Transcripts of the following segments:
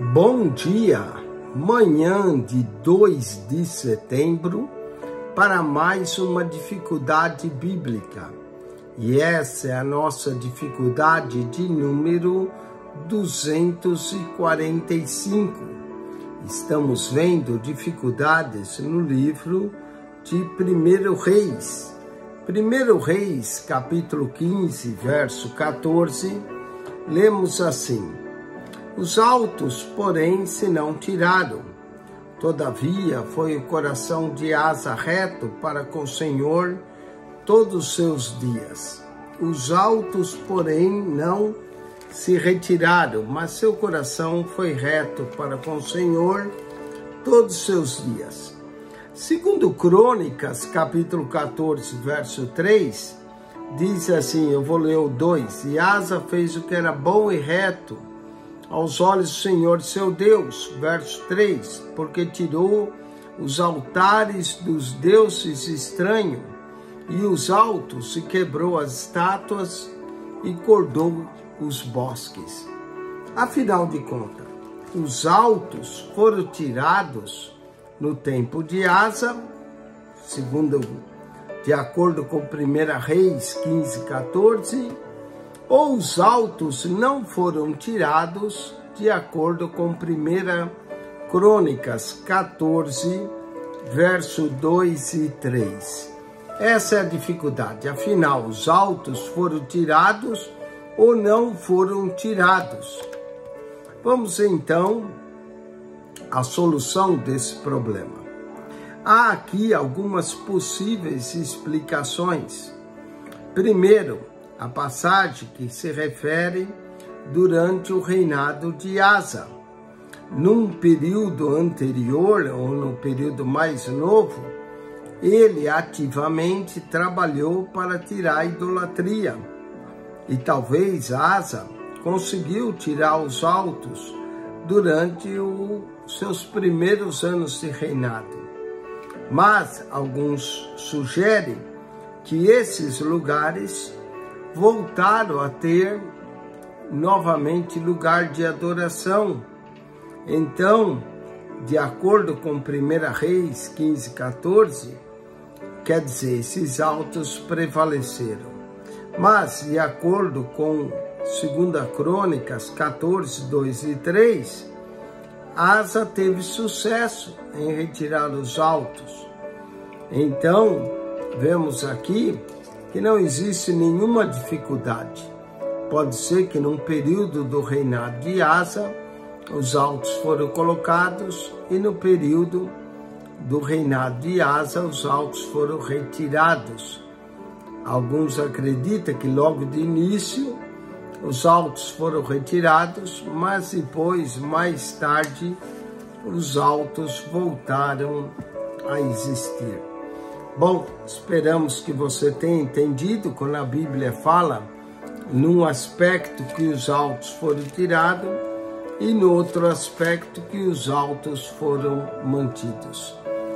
Bom dia, manhã de 2 de setembro, para mais uma dificuldade bíblica. E essa é a nossa dificuldade de número 245. Estamos vendo dificuldades no livro de 1 Reis. 1 Reis, capítulo 15, verso 14, lemos assim: Os altos, porém, se não tiraram. Todavia, foi o coração de Asa reto para com o Senhor todos os seus dias. Os altos, porém, não se retiraram, mas seu coração foi reto para com o Senhor todos os seus dias. Segundo Crônicas, capítulo 14, verso 3, diz assim, eu vou ler o 2, E Asa fez o que era bom e reto aos olhos do Senhor seu Deus, verso 3, porque tirou os altares dos deuses estranhos e os altos, e quebrou as estátuas e cortou os bosques. Afinal de contas, os altos foram tirados no tempo de Asa, de acordo com 1 Reis 15, 14, ou os altos não foram tirados de acordo com 1 Crônicas 14, verso 2 e 3. Essa é a dificuldade. Afinal, os altos foram tirados ou não foram tirados? Vamos então à solução desse problema. Há aqui algumas possíveis explicações. Primeiro, a passagem que se refere durante o reinado de Asa. Num período anterior, ou no período mais novo, ele ativamente trabalhou para tirar a idolatria. E talvez Asa conseguiu tirar os altos durante os seus primeiros anos de reinado. Mas alguns sugerem que esses lugares voltaram a ter novamente lugar de adoração. Então, de acordo com 1 Reis 15, 14, quer dizer, esses altos prevaleceram. Mas, de acordo com 2 Crônicas 14, 2 e 3, Asa teve sucesso em retirar os altos. Então, vemos aqui que não existe nenhuma dificuldade. Pode ser que num período do reinado de Asa, os altos foram colocados e no período do reinado de Asa, os altos foram retirados. Alguns acreditam que logo de início os altos foram retirados, mas depois, mais tarde, os altos voltaram a existir. Bom, esperamos que você tenha entendido quando a Bíblia fala num aspecto que os altos foram tirados e no outro aspecto que os altos foram mantidos.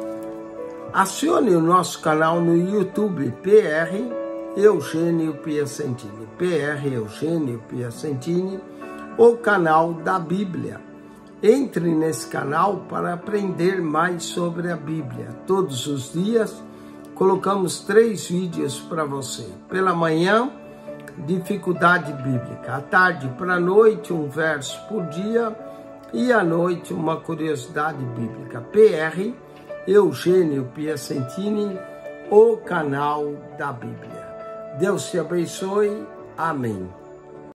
Acione o nosso canal no YouTube, PR Eugênio Piacentini, PR Eugênio Piacentini, o canal da Bíblia. Entre nesse canal para aprender mais sobre a Bíblia. Todos os dias colocamos 3 vídeos para você. Pela manhã, dificuldade bíblica. À tarde para a noite, um verso por dia. E à noite, uma curiosidade bíblica. PR Eugênio Piacentini, o canal da Bíblia. Deus te abençoe. Amém.